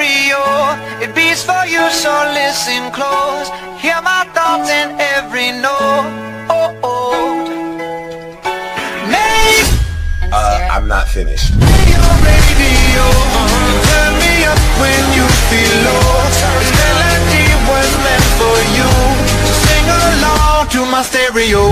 stereo. It beats for you, so listen close. Hear my thoughts in every note. Make I'm not finished. your radio. Turn me up when you feel low. This melody was meant for you. So sing along to my stereo.